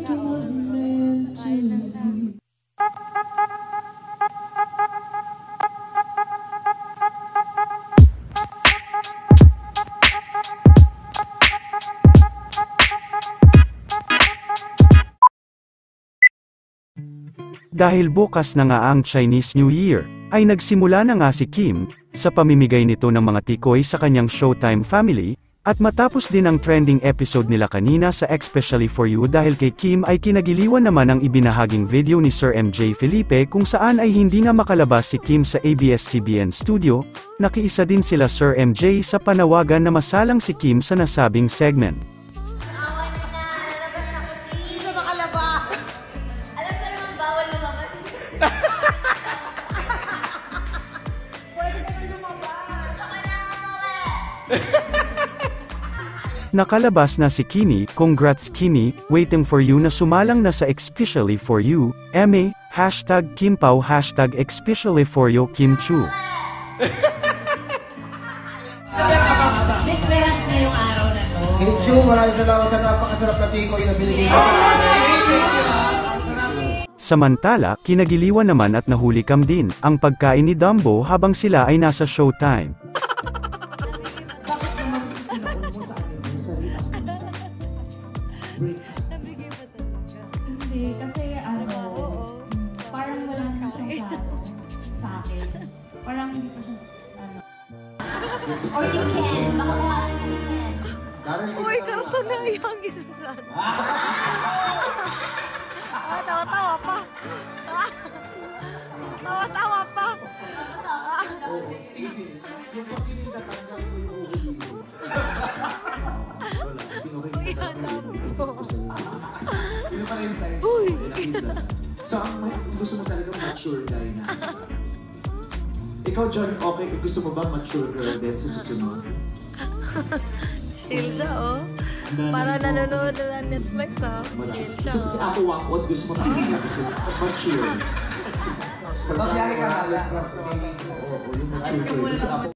it wasn't meant to be. Dahil bukas na nga ang Chinese New Year, ay nagsimula na nga si Kim, sa pamimigay nito ng mga tikoy sa kanyang Showtime family, at matapos din ang trending episode nila kanina sa Especially For You dahil kay Kim ay kinagiliwan naman ang ibinahaging video ni Sir MJ Felipe kung saan ay hindi nga makalabas si Kim sa ABS-CBN studio, nakiisa din sila Sir MJ sa panawagan na masalang si Kim sa nasabing segment. Nakalabas na si Kimi, congrats Kimi, waiting for you na sumalang na sa Especially For You, MA, #Kimpao, #Especially For You Kim Chu. Desperas na yung araw na to. Kim Chu, maraming salamat sa napakasarap na tikoy na binigay mo. Samantala, kinagiliwan naman at nahulikam din, ang pagkain ni Dumbo habang sila ay nasa Showtime. Hindi, kasi parang wala na siyang plano sa akin. Parang hindi pa siya, Or ni Ken, baka buhatin ka ni Ken. Uy, karton na yung isang plano. Tawa-tawa pa. Tawa-tawa pa. Yung pag kinitatanggal ko yung uhuli. Uy, hanap mo. Yun pa rin style. Uy! So, ang gusto mo talaga mature guy na. Ikaw, John, okay, gusto mo ba mature girl din sa susunod? Chill siya, oh. Para nanonood na ng Netflix, oh. Chill siya, Si Apo Wangkot, gusto mo talaga gusto mature. Sa Magyari ka nga lang. yung mature girl. Si Apo